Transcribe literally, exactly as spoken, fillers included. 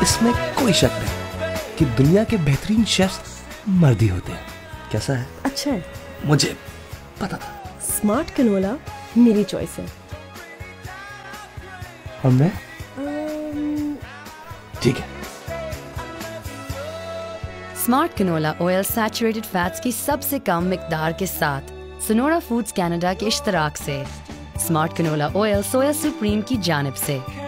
इसमें कोई शक नहीं कि दुनिया के बेहतरीन शेफ्स मर्द ही होते हैं। कैसा है? अच्छा है, मुझे पता था। स्मार्ट कैनोला मेरी चॉइस है। और मैं? um... ठीक है। Smart canola oil saturated fats की सबसे कम मिकदार के साथ सोनोरा फूड्स कनाडा के इश्तराक से smart canola oil soya supreme की जानिब से।